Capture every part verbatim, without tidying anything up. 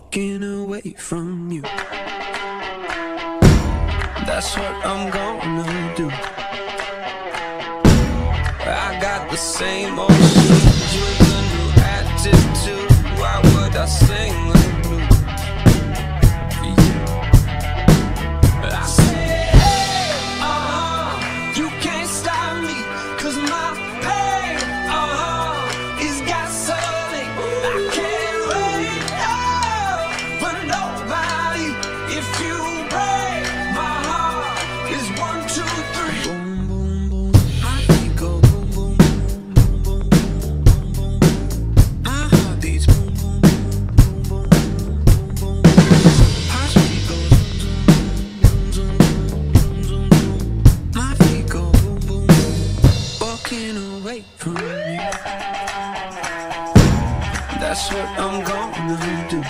walking away from you. That's what I'm gonna do. I got the same old shoes with a new attitude. Why would I sing the blues for you? I say, hey, uh-huh, you can't stop me, 'cause my pain, uh-huh, is gasoline. I can't wait, oh, for nobody. If you break my heart, it's one, two, three. Boom, boom, boom. My feet go boom, boom, boom, boom, boom, boom, boom, boom. My heart beats boom, boom, boom, boom, boom, boom, boom. My feet go zoom, zoom, zoom, zoom, zoom, zoom. My feet go boom, boom, walking away from you. That's what I'm gonna do.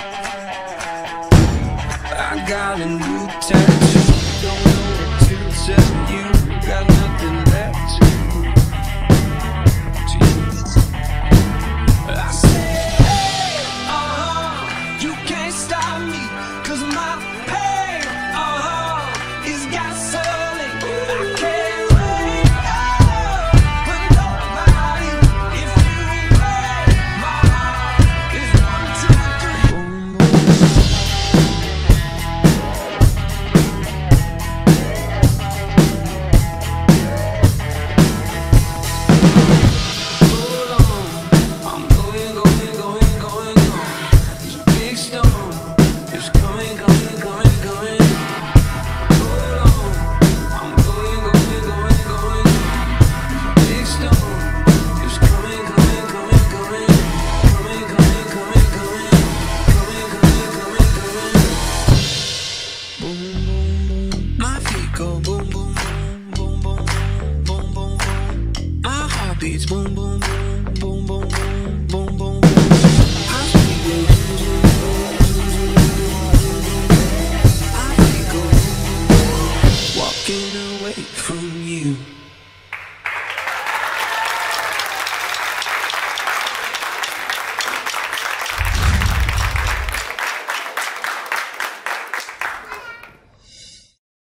I got a new tattoo. Don't know what to tell you. Got nothing left to prove to you. I say, hey, uh-huh, you can't stop me, 'cause my pain, uh-huh, is gasoline. I can't wait, oh, for nobody. If you break my heart, it's one, two, three. Boom, boom. Hold on, I'm going, going, going, going, going. There's a big storm, it's coming, coming, coming, coming. Hold on, I'm going, going, going, going, going. There's a big storm, it's coming, coming, coming, coming. Coming, coming, coming, coming. Coming, coming, coming, coming. Boom, boom, boom. My feet go boom, boom, boom, boom, boom, boom, boom, boom. My heart beats boom, boom, boom, boom, boom, boom, boom, boom. My feet go zoom, zoom, zoom, zoom, zoom, zoom. My feet go walking away from you.